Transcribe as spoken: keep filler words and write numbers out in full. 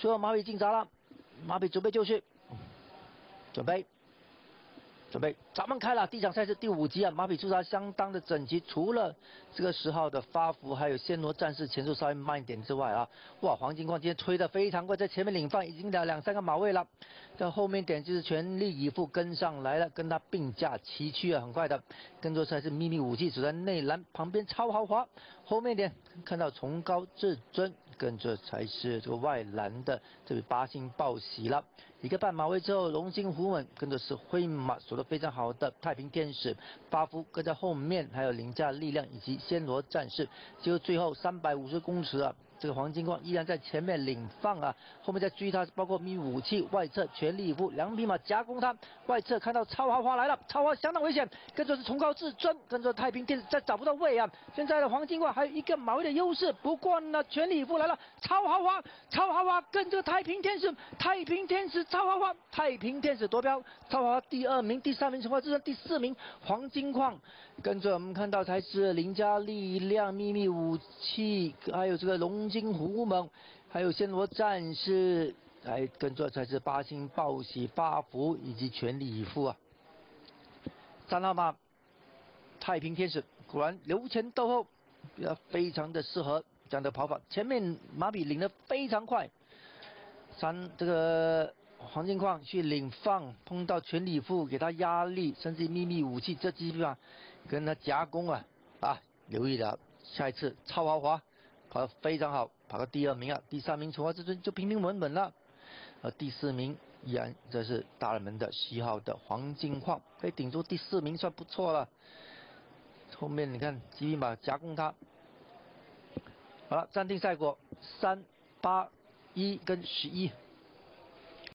所有马匹进闸了，马匹准备就绪，准备。 准备，咱们开了第一场赛事第五集啊，马匹出闸相当的整齐，除了这个十号的发福还有暹罗战士前速稍微慢一点之外啊，哇，黄金矿今天推得非常快，在前面领放已经了两三个马位了，在后面点就是全力以赴跟上来了，跟他并驾齐驱啊，很快的，跟着才是秘密武器走在内栏旁边超豪华，后面点看到崇高至尊，跟着才是这个外栏的这位八星报喜了，一个半马位之后，龙兴虎猛跟着是灰马走得非常好的太平天使，发福跟在后面，还有凌驾力量以及暹罗战士，就最后三百五十公尺啊，这个黄金矿依然在前面领放啊，后面再追他，包括秘密武器外侧全力以赴，两匹马夹攻他，外侧看到超豪华来了，超豪华相当危险，跟着是崇高至尊，跟着太平天使再找不到位啊，现在的黄金矿还有一个马位的优势，不过呢全力以赴来了，超豪华，超豪华跟着太平天使，太平天使超豪华，太平天使夺标，超豪华第二名，第三名崇高至尊，第四名黄金矿，跟着我们看到才是凌家力量、秘密武器，还有这个龙金虎猛，还有暹罗战士，来跟着才是八星报喜发福以及全力以赴啊。三号马太平天使果然留前斗后，非常的适合这样的跑法，前面马匹领得非常快，三这个。黄金矿去领放，碰到全力以赴给他压力，甚至秘密武器这几匹马跟他夹攻啊啊！留意了，下一次超豪华跑得非常好，跑到第二名啊，第三名崇华至尊就平平稳稳了，而第四名依然这是大热门的十一号的黄金矿，可以顶住第四名算不错了。后面你看几匹马夹攻他，好了，暂定赛果三八一跟十一。